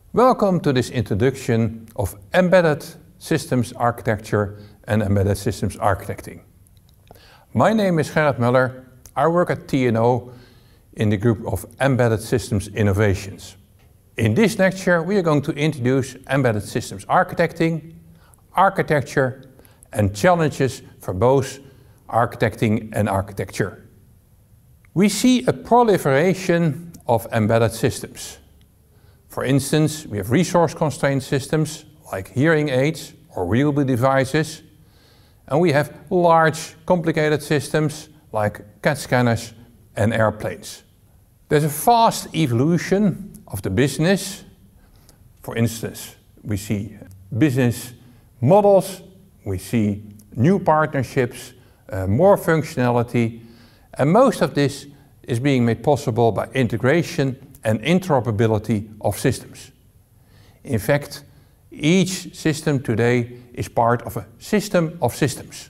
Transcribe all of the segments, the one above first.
Welcome to this introduction of embedded systems architecture and embedded systems architecting. My name is Gerard Muller. I work at TNO in the group of Embedded Systems Innovations. In this lecture we are going to introduce embedded systems architecting, architecture and challenges for both architecting and architecture. We see a proliferation of embedded systems. For instance, we have resource-constrained systems like hearing aids or wearable devices, and we have large, complicated systems like CAD scanners and airplanes. There's a fast evolution of the business. For instance, we see business models, we see new partnerships, more functionality, and most of this is being made possible by integration and interoperability of systems. In fact, each system today is part of a system of systems.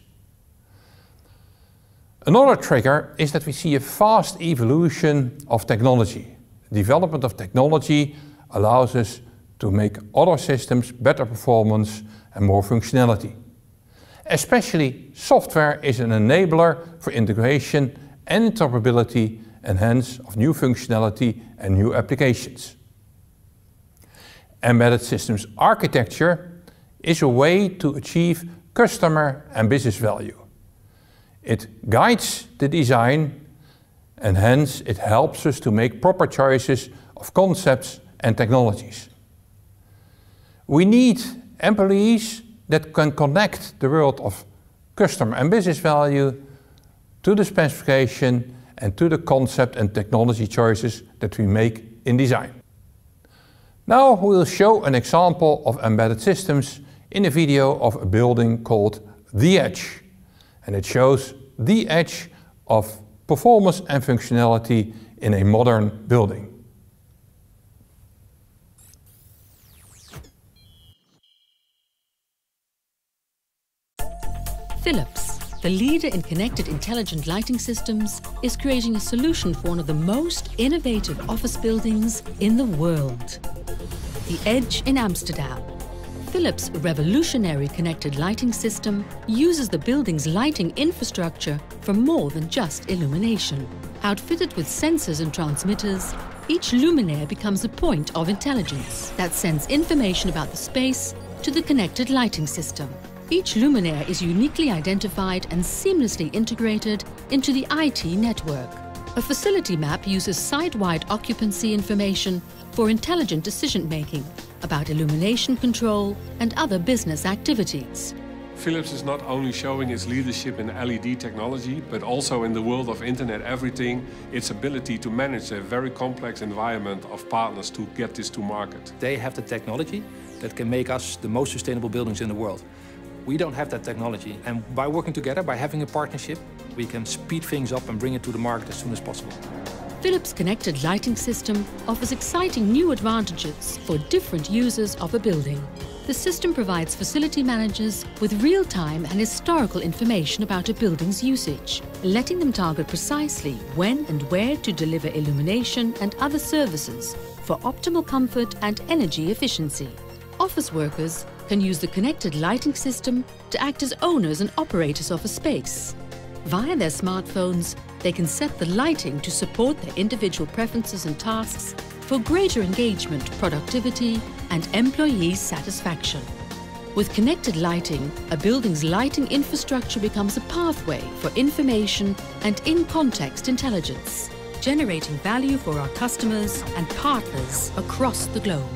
Another trigger is that we see a fast evolution of technology. Development of technology allows us to make other systems better performance and more functionality. Especially software is an enabler for integration and interoperability and hence of new functionality and new applications. Embedded systems architecture is a way to achieve customer and business value. It guides the design and hence it helps us to make proper choices of concepts and technologies. We need employees that can connect the world of customer and business value to the specification and to the concept and technology choices that we make in design. Now we will show an example of embedded systems in a video of a building called The Edge. And it shows the edge of performance and functionality in a modern building. Philips, the leader in connected intelligent lighting systems, is creating a solution for one of the most innovative office buildings in the world. The Edge in Amsterdam. Philips' revolutionary connected lighting system uses the building's lighting infrastructure for more than just illumination. Outfitted with sensors and transmitters, each luminaire becomes a point of intelligence that sends information about the space to the connected lighting system. Each luminaire is uniquely identified and seamlessly integrated into the IT network. A facility map uses site-wide occupancy information for intelligent decision-making about illumination control and other business activities. Philips is not only showing its leadership in LED technology, but also in the world of Internet Everything, its ability to manage a very complex environment of partners to get this to market. They have the technology that can make us the most sustainable buildings in the world. We don't have that technology, and by working together, by having a partnership, we can speed things up and bring it to the market as soon as possible. Philips' connected lighting system offers exciting new advantages for different users of a building. The system provides facility managers with real-time and historical information about a building's usage, letting them target precisely when and where to deliver illumination and other services for optimal comfort and energy efficiency. Office workers can use the connected lighting system to act as owners and operators of a space. Via their smartphones, they can set the lighting to support their individual preferences and tasks for greater engagement, productivity, and employee satisfaction. With connected lighting, a building's lighting infrastructure becomes a pathway for information and in-context intelligence, generating value for our customers and partners across the globe.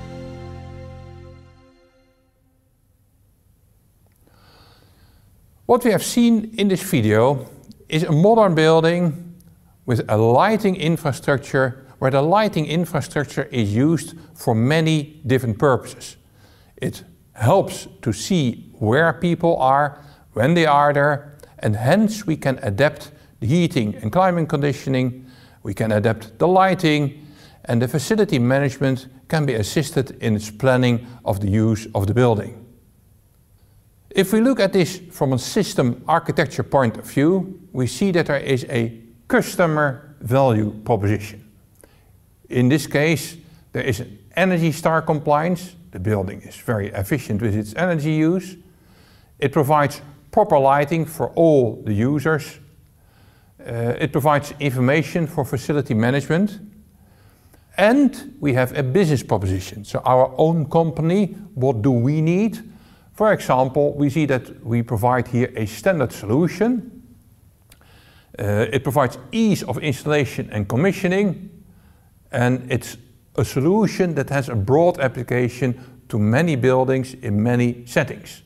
What we have seen in this video is a modern building with a lighting infrastructure where the lighting infrastructure is used for many different purposes. It helps to see where people are, when they are there, and hence we can adapt the heating and climate conditioning, we can adapt the lighting, and the facility management can be assisted in its planning of the use of the building. If we look at this from a system architecture point of view, we see that there is a customer value proposition. In this case, There is an Energy Star compliance. The building is very efficient with its energy use. It provides proper lighting for all the users. It provides information for facility management. And we have a business proposition. So our own company, what do we need? For example, we see that we provide here a standard solution. It provides ease of installation and commissioning. And it's a solution that has a broad application to many buildings in many settings.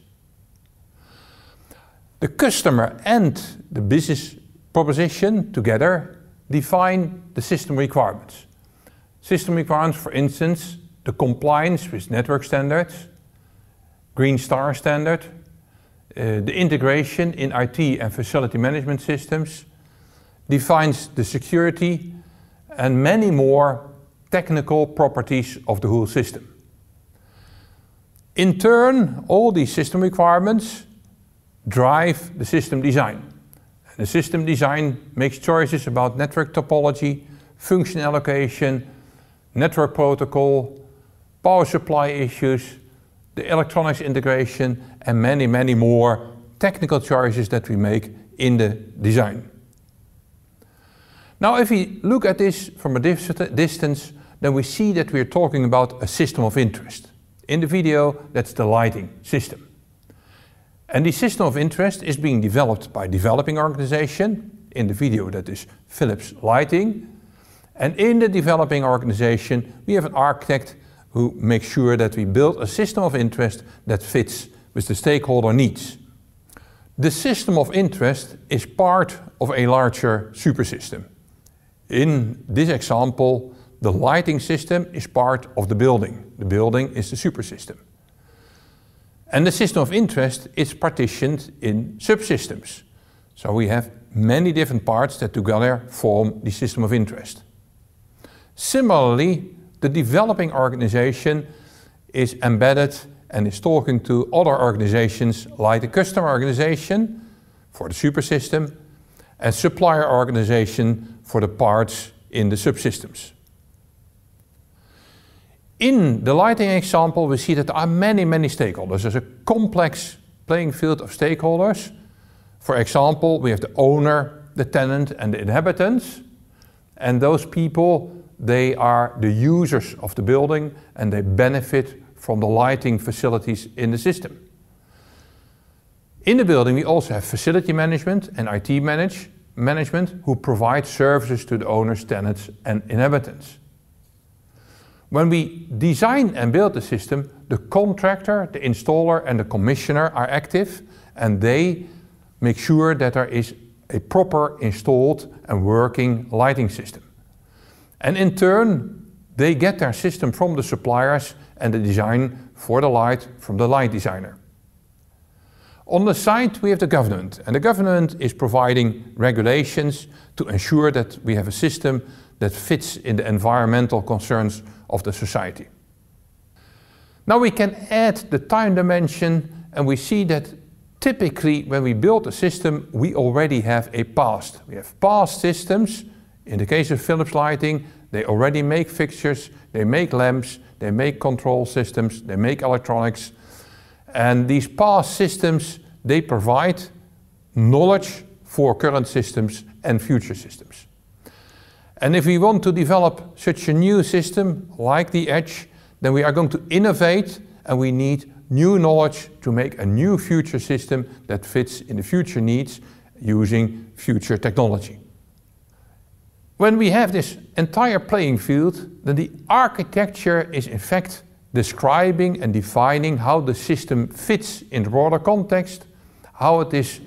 The customer and the business proposition together define the system requirements. System requirements, for instance, the compliance with network standards, Green Star standard, the integration in IT and facility management systems, defines the security and many more technical properties of the whole system. In turn, all these system requirements drive the system design. The system design makes choices about network topology, function allocation, network protocol, power supply issues, the electronics integration, and many, many more technical choices that we make in the design. Now, if we look at this from a distance, then we see that we are talking about a system of interest. In the video, that's the lighting system. And the system of interest is being developed by a developing organization. In the video, that is Philips Lighting. And in the developing organization, we have an architect who makes sure that we build a system of interest that fits with the stakeholder needs. The system of interest is part of a larger supersystem. In this example, the lighting system is part of the building. The building is the supersystem. And the system of interest is partitioned in subsystems. So we have many different parts that together form the system of interest. Similarly, the developing organization is embedded and is talking to other organizations like the customer organization for the supersystem and supplier organization for the parts in the subsystems. In the lighting example, we see that there are many, many stakeholders. There's a complex playing field of stakeholders. For example, we have the owner, the tenant, and the inhabitants. And those people, they are the users of the building and they benefit from the lighting facilities in the system. In the building, we also have facility management and IT management who provide services to the owners, tenants, and inhabitants. When we design and build the system, the contractor, the installer, and the commissioner are active, and they make sure that there is a proper installed and working lighting system. And in turn, they get their system from the suppliers and the design for the light from the light designer. On the side, we have the government, and the government is providing regulations to ensure that we have a system that fits in the environmental concerns of the society. Now we can add the time dimension, and we see that typically when we build a system, we already have a past. We have past systems. In the case of Philips Lighting, they already make fixtures, they make lamps, they make control systems, they make electronics. And these past systems, they provide knowledge for current systems and future systems. And if we want to develop such a new system like the Edge, then we are going to innovate and we need new knowledge to make a new future system that fits in the future needs using future technology. When we have this entire playing field, then the architecture is in fact describing and defining how the system fits in the broader context, how it is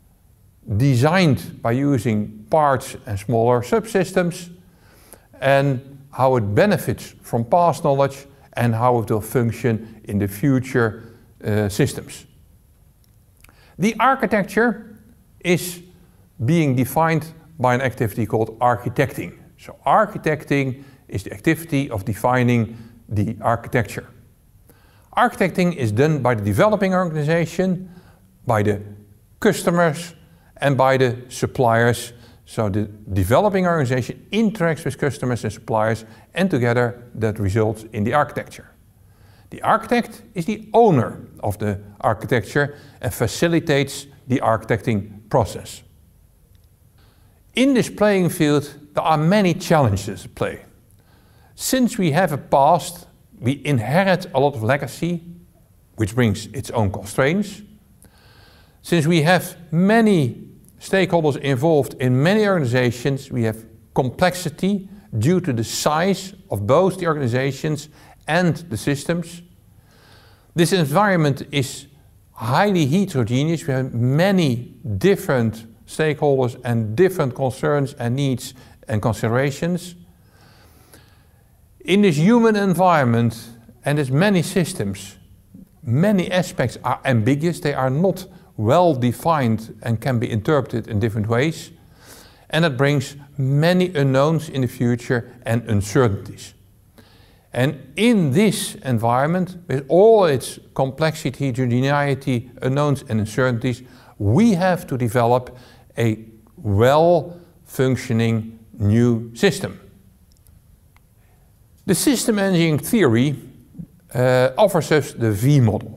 designed by using parts and smaller subsystems, and how it benefits from past knowledge and how it will function in the future systems. The architecture is being defined by an activity called architecting. So architecting is the activity of defining the architecture. Architecting is done by the developing organization, by the customers, and by the suppliers So the developing organization interacts with customers and suppliers, and together that results in the architecture. The architect is the owner of the architecture and facilitates the architecting process. In this playing field, there are many challenges at play. Since we have a past, we inherit a lot of legacy, which brings its own constraints. Since we have many stakeholders involved in many organizations, we have complexity due to the size of both the organizations and the systems. This environment is highly heterogeneous. We have many different stakeholders and different concerns and needs and considerations. In this human environment and as many systems, many aspects are ambiguous. They are not well defined and can be interpreted in different ways. And it brings many unknowns in the future and uncertainties. And in this environment, with all its complexity, heterogeneity, unknowns and uncertainties, we have to develop a well-functioning new system. The system engineering theory offers us the V model.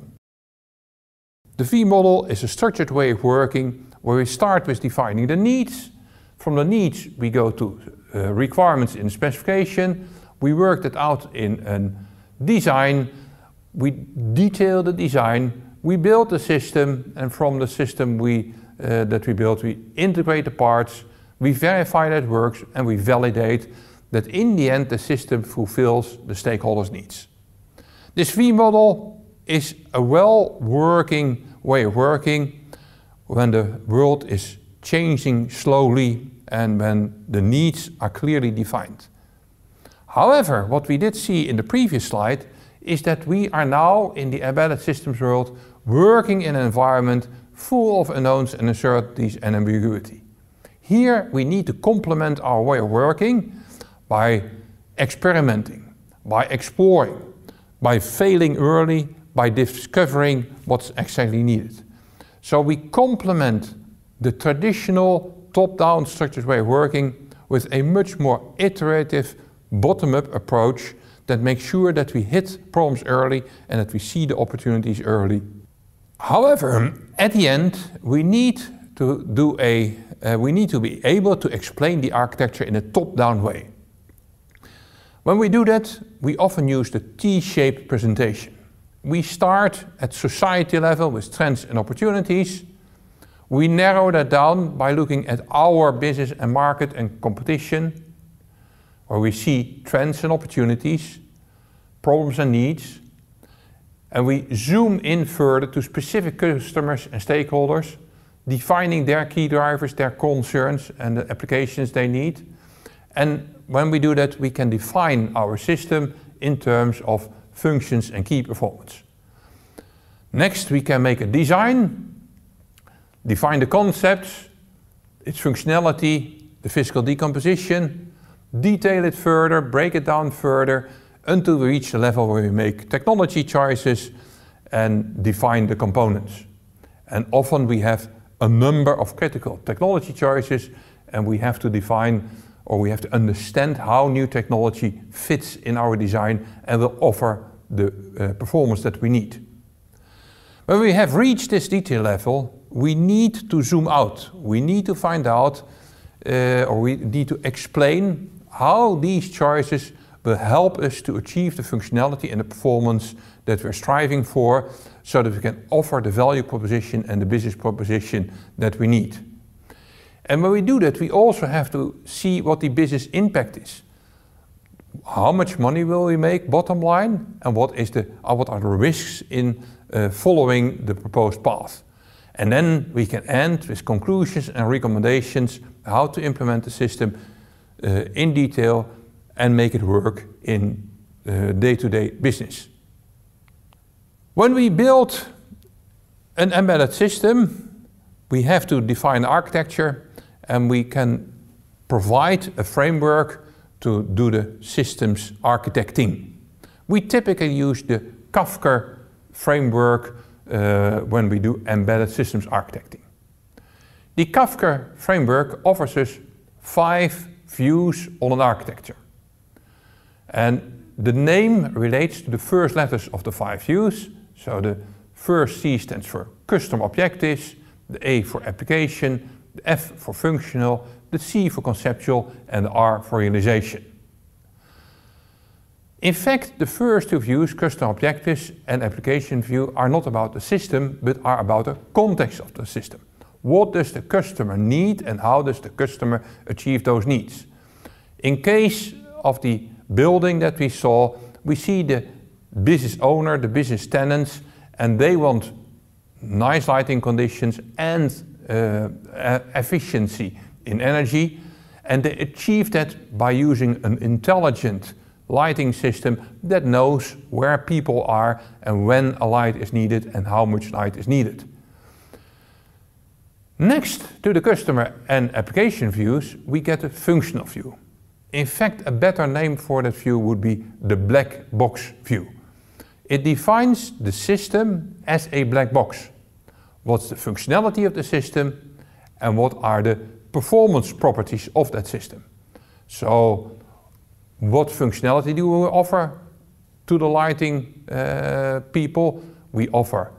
The V model is a structured way of working where we start with defining the needs. From the needs we go to requirements in the specification. We work that out in a design. We detail the design. We build the system, and from the system that we build, we integrate the parts. We verify that it works, and we validate that in the end the system fulfills the stakeholders' needs. This V model is a well-working way of working when the world is changing slowly and when the needs are clearly defined. However, what we did see in the previous slide is that we are now in the embedded systems world working in an environment full of unknowns and uncertainties and ambiguity. Here we need to complement our way of working by experimenting, by exploring, by failing early, by discovering what's exactly needed. So we complement the traditional top-down structured way of working with a much more iterative bottom-up approach that makes sure that we hit problems early and that we see the opportunities early. However, at the end, we need to be able to explain the architecture in a top-down way. When we do that, we often use the T-shaped presentation. We start at society level with trends and opportunities. We narrow that down by looking at our business and market and competition, where we see trends and opportunities, problems and needs. And we zoom in further to specific customers and stakeholders, defining their key drivers, their concerns and the applications they need. And when we do that, we can define our system in terms of functions and key performance. Next, we can make a design, define the concepts, its functionality, the physical decomposition, detail it further, break it down further, until we reach the level where we make technology choices and define the components. And often we have a number of critical technology choices, and we have to define, or we have to understand how new technology fits in our design and will offer the performance that we need. When we have reached this detail level, we need to zoom out. We need to find out, or we need to explain how these choices will help us to achieve the functionality and the performance that we're striving for, so that we can offer the value proposition and the business proposition that we need. And when we do that, we also have to see what the business impact is. How much money will we make, bottom line, and what are the risks in following the proposed path. And then we can end with conclusions and recommendations how to implement the system in detail and make it work in day-to-day business. When we build an embedded system, we have to define architecture, and we can provide a framework to do the systems architecting. We typically use the Kafka framework when we do embedded systems architecting. The Kafka framework offers us 5 views on an architecture. And the name relates to the first letters of the 5 views. So the first C stands for customer objectives, the A for application, the F for functional, the C for conceptual, and the R for realization. In fact, the first 2 views, customer objectives and application view, are not about the system, but are about the context of the system. What does the customer need and how does the customer achieve those needs? In case of the building that we saw, we see the business owner, the business tenants, and they want nice lighting conditions and efficiency in energy, and they achieve that by using an intelligent lighting system that knows where people are and when a light is needed and how much light is needed. Next to the customer and application views, we get a functional view. In fact, a better name for that view would be the black box view. It defines the system as a black box. What's the functionality of the system and what are the performance properties of that system? So, what functionality do we offer to the lighting people? We offer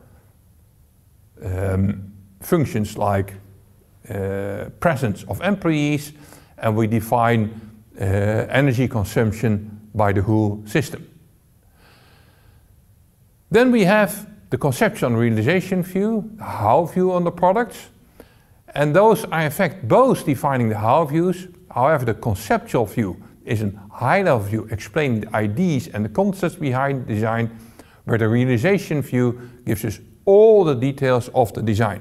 functions like presence of employees, and we define energy consumption by the whole system. Then we have the conceptual and realization view, the how view on the products, and those are in fact both defining the how views. However, the conceptual view is a high-level view explaining the ideas and the concepts behind the design, where the realization view gives us all the details of the design.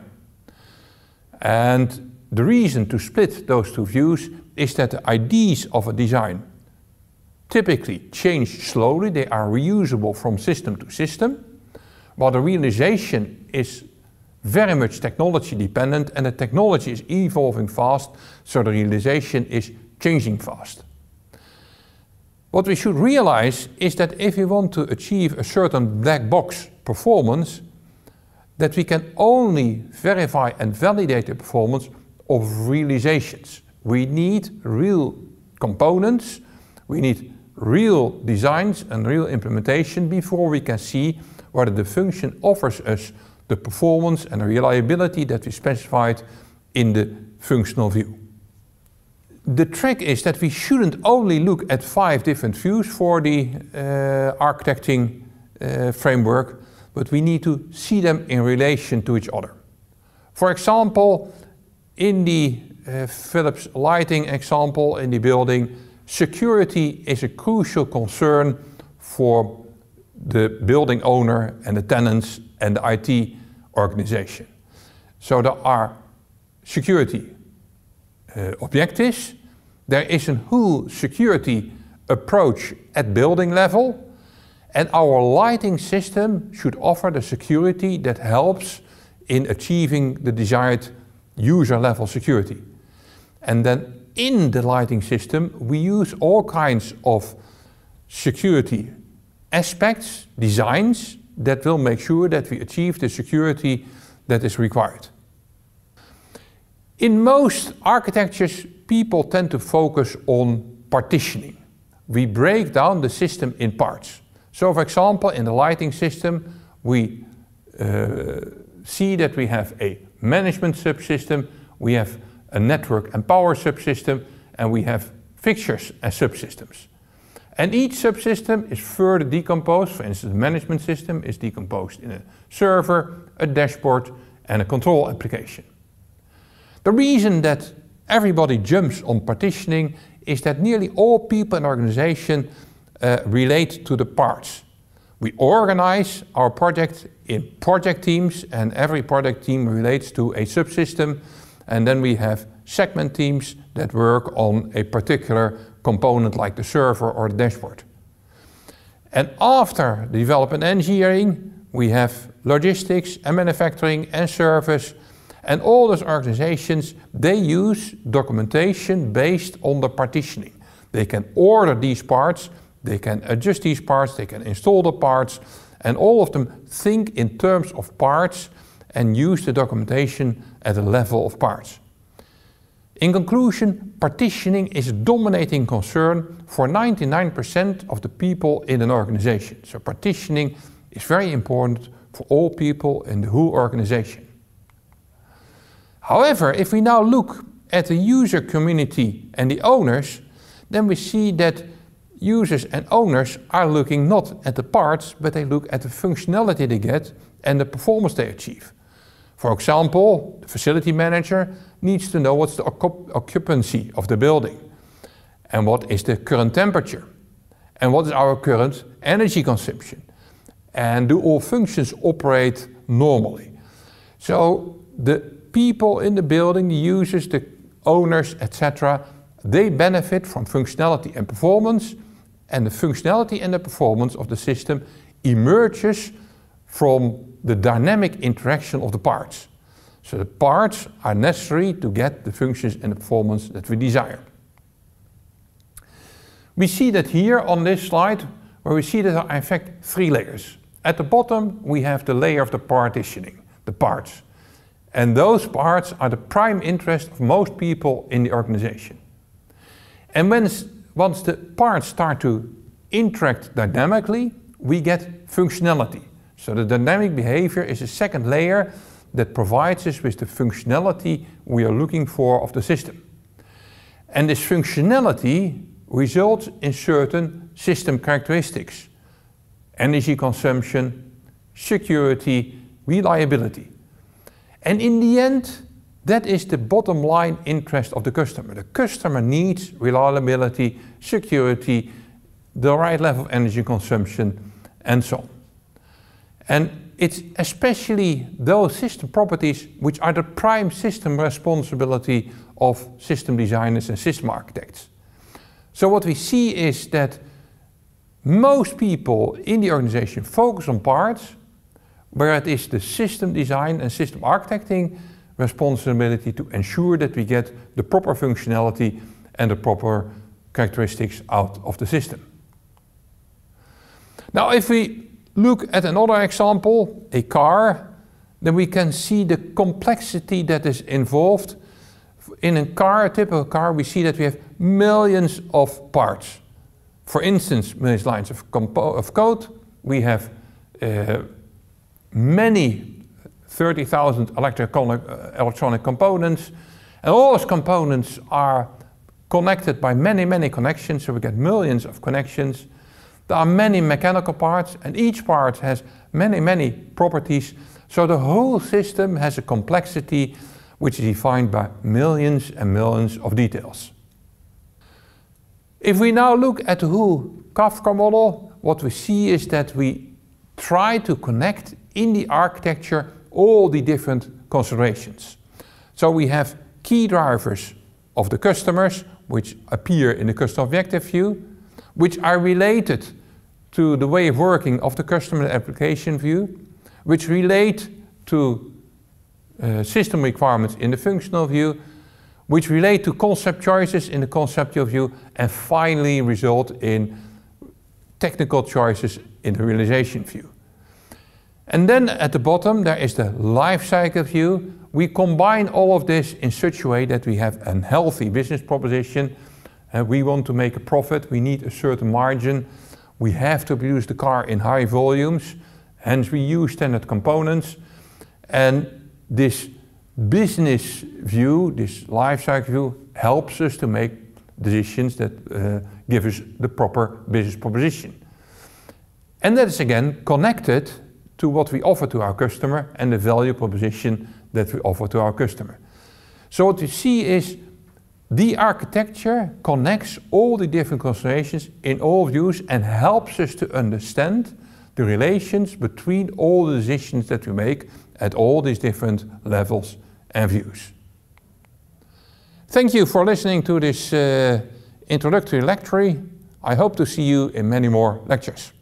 And the reason to split those 2 views is that the ideas of a design typically change slowly. They are reusable from system to system, while the realization is very much technology dependent, and the technology is evolving fast, so the realization is changing fast. What we should realize is that if we want to achieve a certain black box performance, that we can only verify and validate the performance of realizations. We need real components, we need real designs and real implementation before we can see whether the function offers us the performance and the reliability that we specified in the functional view. The trick is that we shouldn't only look at 5 different views for the architecting framework, but we need to see them in relation to each other. For example, in the Philips lighting example in the building, security is a crucial concern for the building owner and the tenants and the IT organization. So there are security objectives, there is a whole security approach at building level, and our lighting system should offer the security that helps in achieving the desired user level security. And then in the lighting system we use all kinds of security aspects, designs, that will make sure that we achieve the security that is required. In most architectures, people tend to focus on partitioning. We break down the system in parts. So for example, in the lighting system, we see that we have a management subsystem, we have a network and power subsystem, and we have fixtures and subsystems. And each subsystem is further decomposed. For instance, the management system is decomposed in a server, a dashboard, and a control application. The reason that everybody jumps on partitioning is that nearly all people in an organization relate to the parts. We organize our project in project teams, and every project team relates to a subsystem, and then we have segment teams that work on a particular component like the server or the dashboard. And after the development engineering, we have logistics and manufacturing and service, and all those organizations, they use documentation based on the partitioning. They can order these parts, they can adjust these parts, they can install the parts, and all of them think in terms of parts and use the documentation at the level of parts. In conclusion, partitioning is a dominating concern for 99% of the people in an organization. So partitioning is very important for all people in the whole organization. However, if we now look at the user community and the owners, then we see that users and owners are looking not at the parts, but they look at the functionality they get and the performance they achieve. For example, the facility manager needs to know what's the occupancy of the building, and what is the current temperature, and what is our current energy consumption, and do all functions operate normally. So the people in the building, the users, the owners, etc., they benefit from functionality and performance, and the functionality and the performance of the system emerges from the dynamic interaction of the parts. So the parts are necessary to get the functions and the performance that we desire. We see that here on this slide, where we see that there are in fact three layers. At the bottom we have the layer of the partitioning, the parts. And those parts are the prime interest of most people in the organization. And once the parts start to interact dynamically, we get functionality. So the dynamic behavior is a second layer that provides us with the functionality we are looking for of the system. And this functionality results in certain system characteristics: energy consumption, security, reliability. And in the end, that is the bottom line interest of the customer. The customer needs reliability, security, the right level of energy consumption, and so on. And it's especially those system properties which are the prime system responsibility of system designers and system architects. So what we see is that most people in the organization focus on parts, where it is the system design and system architecting responsibility to ensure that we get the proper functionality and the proper characteristics out of the system. Now, if we look at another example, a car, then we can see the complexity that is involved. In a car, a typical car, we see that we have millions of parts. For instance, millions of lines of code. We have many 30,000 electronic components, and all those components are connected by many connections, so we get millions of connections. There are many mechanical parts, and each part has many properties, so the whole system has a complexity which is defined by millions and millions of details. If we now look at the whole Kafka model, what we see is that we try to connect in the architecture all the different considerations. So we have key drivers of the customers, which appear in the customer objective view, which are related to the way of working of the customer application view, which relate to system requirements in the functional view, which relate to concept choices in the conceptual view, and finally result in technical choices in the realization view. And then at the bottom there is the life cycle view. We combine all of this in such a way that we have a healthy business proposition. We want to make a profit, we need a certain margin, we have to produce the car in high volumes, hence we use standard components. And this business view, this life cycle view, helps us to make decisions that give us the proper business proposition. And that is again connected to what we offer to our customer and the value proposition that we offer to our customer. So what you see is the architecture connects all the different considerations in all views and helps us to understand the relations between all the decisions that we make at all these different levels and views. Thank you for listening to this introductory lecture. I hope to see you in many more lectures.